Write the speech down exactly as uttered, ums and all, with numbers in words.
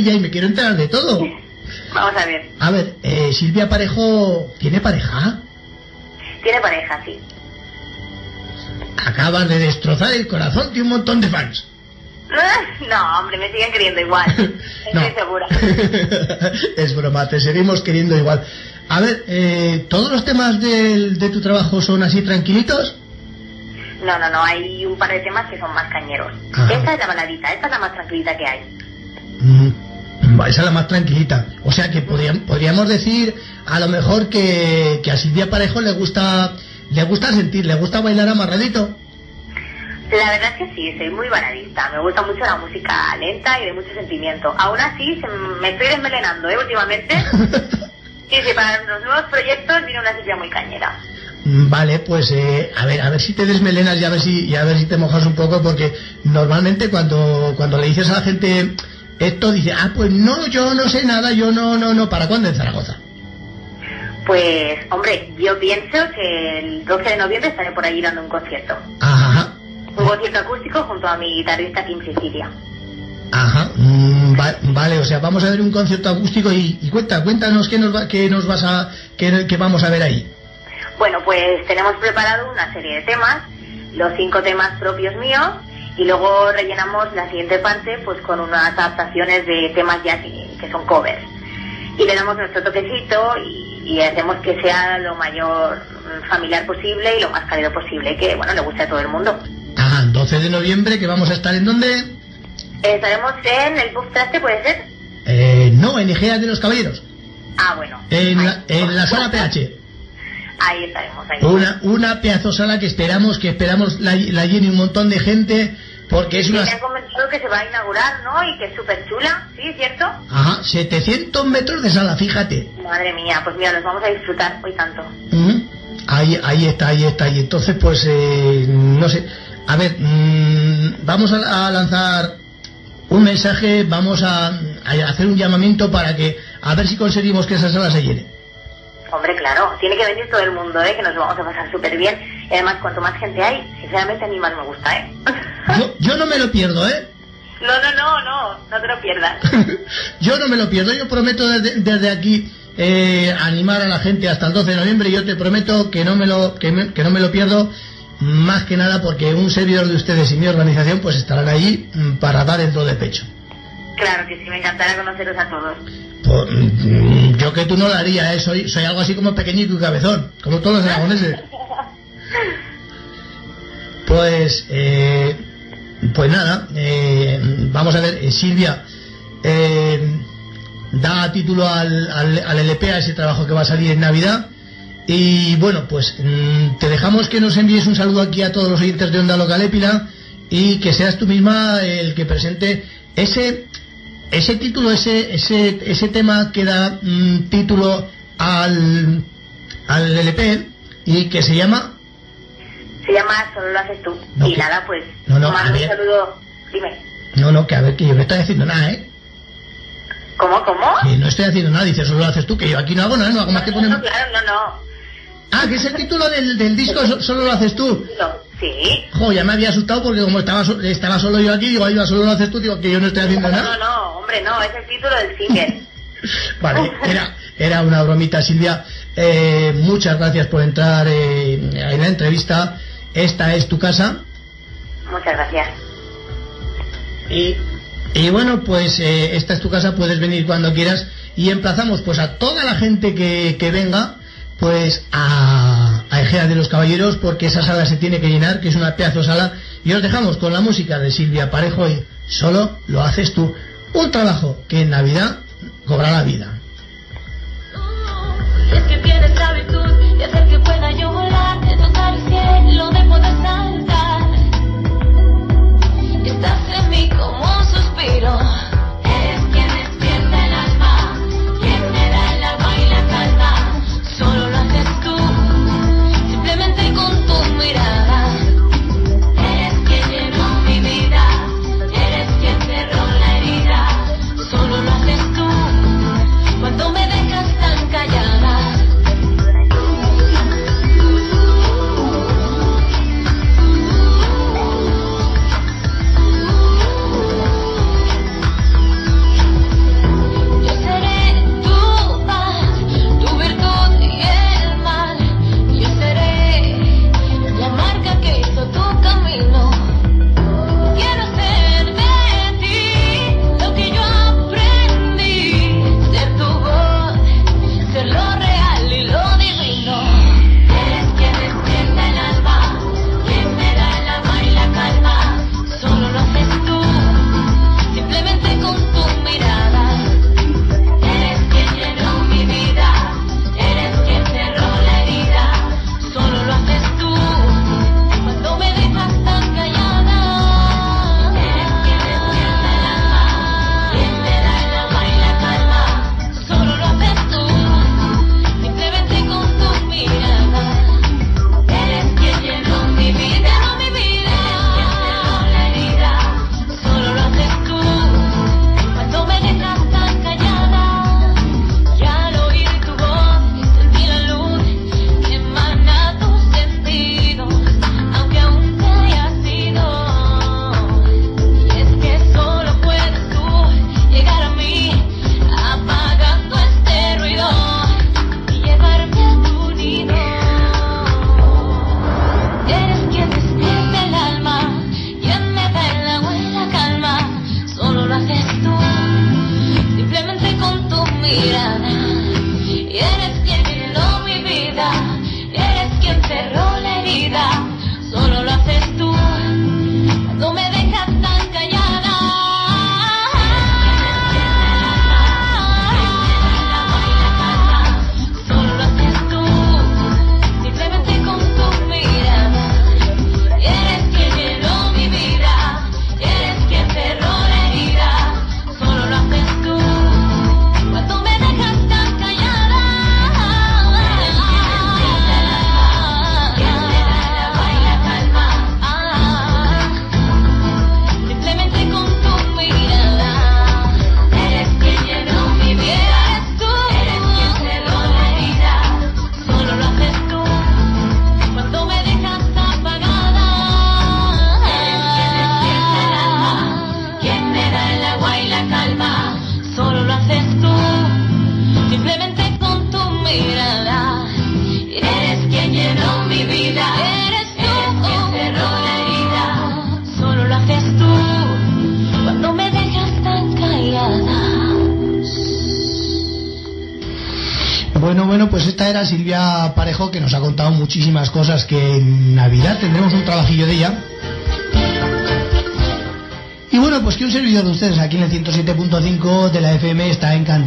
y me quiero enterar de todo. Vamos a ver. A ver, eh, Silvia Parejo, ¿tiene pareja? Tiene pareja, sí. Acabas de destrozar el corazón de un montón de fans. No, hombre, me siguen queriendo igual. Estoy No. segura. Es broma, te seguimos queriendo igual. A ver, eh, ¿todos los temas del- de tu trabajo son así tranquilitos? No, no, no, hay un par de temas que son más cañeros. Ajá. Esta es la baladita, esta es la más tranquilita que hay. Mm, esa es la más tranquilita. O sea que podríamos, podríamos decir a lo mejor que, que a Silvia Parejo le gusta le gusta sentir, le gusta bailar amarradito. La verdad es que sí, soy muy baladista. Me gusta mucho la música lenta y de mucho sentimiento. Aún así, se m- me estoy desmelenando, ¿eh? Últimamente. Sí, sí, para los nuevos proyectos viene una Silvia muy cañera. Mm, Vale, pues eh, a ver, a ver si te desmelenas y a ver si y a ver si te mojas un poco, porque normalmente cuando cuando le dices a la gente esto dice, ah, pues no, yo no sé nada, yo no, no, no. ¿Para cuándo en Zaragoza? Pues, hombre, yo pienso que el doce de noviembre estaré por allí dando un concierto. Ajá, Un concierto acústico junto a mi guitarrista Kim Sicilia. ajá, mm, va- vale, o sea, vamos a ver un concierto acústico y, y cuenta, cuéntanos qué nos va, qué nos vas a, qué, qué vamos a ver ahí. Bueno, pues tenemos preparado una serie de temas, los cinco temas propios míos, y luego rellenamos la siguiente parte pues con unas adaptaciones de temas ya que, que son covers. Y le damos nuestro toquecito y, y hacemos que sea lo mayor mm, familiar posible y lo más cálido posible, que bueno, le guste a todo el mundo. Ajá, doce de noviembre, que vamos a estar en dónde? Eh, estaremos en el Pub Traste, ¿puede ser? Eh, no, en Egea de los Caballeros, Ah, bueno. en Ahí. la, en la sala P H. Ahí estaremos, ahí. Una, una pedazo sala que esperamos, que esperamos la, la llene un montón de gente, porque es Sí, una... me han comentado que se va a inaugurar, ¿no? Y que es súper chula, ¿sí? ¿Cierto? Ajá, setecientos metros de sala, fíjate. Madre mía, pues mira, los vamos a disfrutar hoy tanto. Ujú. Ahí, ahí está, ahí está. Y entonces, pues, eh, no sé. A ver, mm, vamos a, a lanzar un mensaje, vamos a, a hacer un llamamiento para que, a ver si conseguimos que esa sala se llene. Hombre, claro, tiene que venir todo el mundo, ¿eh? Que nos lo vamos a pasar súper bien. Y además, cuanto más gente hay, sinceramente a mí más me gusta, ¿eh? Yo, yo no me lo pierdo, ¿eh? No, no, no, no, no te lo pierdas. Yo no me lo pierdo. Yo prometo desde, desde aquí eh, animar a la gente hasta el doce de noviembre. Yo te prometo que no me lo que, me- que no me lo pierdo, más que nada porque un servidor de ustedes y mi organización pues estarán allí mm, para dar el do de pecho. Claro que sí, me encantará conoceros a todos. Pues, mm, yo que tú no lo haría, ¿eh? soy, soy algo así como pequeñito y cabezón, como todos los aragoneses. Pues, eh, pues nada, eh, vamos a ver, eh, Silvia, eh, da título al, al, al L P, a ese trabajo que va a salir en Navidad. Y bueno, pues mm, te dejamos que nos envíes un saludo aquí a todos los oyentes de Onda Local Épila y que seas tú misma el que presente ese ese título, ese ese ese tema que da mm, título al al L P y que se llama... Se llama Solo lo haces tú. No, y que- nada, pues, no, no, a mando un ver. saludo. Dime. No, no, que a ver, que yo no estoy haciendo nada, ¿eh? ¿Cómo, cómo? Que no estoy haciendo nada, dices, solo lo haces tú, que yo aquí no hago nada, no hago más que No, poner... no, claro, no, no. Ah, que es el título del, del disco, so- solo lo haces tú. No, sí. Jo, ya me había asustado porque como estaba, so- estaba solo yo aquí, digo, ahí va, solo lo haces tú, digo, que yo no estoy haciendo No, no, nada. no, hombre, no, es el título del single. Vale, era, era una bromita, Silvia. Eh, muchas gracias por entrar eh, en la entrevista. Esta es tu casa. Muchas gracias. Y, y bueno, pues eh, esta es tu casa, puedes venir cuando quieras. Y emplazamos pues a toda la gente que, que venga pues a, a Egea de los Caballeros, porque esa sala se tiene que llenar, que es una pedazo de sala. Y os dejamos con la música de Silvia Parejo y Solo lo haces tú. Un trabajo que en Navidad cobra la vida. Y es que tienes la virtud de hacer que pueda yo volar, de tocar el cielo, de poder saltar. Estás en mí como un suspiro. Eres quien despierta el alma, quien me da el agua y la calma. Solo lo haces tú, simplemente con tu mirada. Eres quien llenó mi vida, eres quien cerró la herida. Solo lo haces tú, cuando me dejas tan callada. Bueno, bueno, pues esta era Silvia Parejo, que nos ha contado muchísimas cosas, que en Navidad tendremos un trabajillo de ella. Y bueno, pues que un servidor de ustedes aquí en el ciento siete punto cinco de la F M está encantado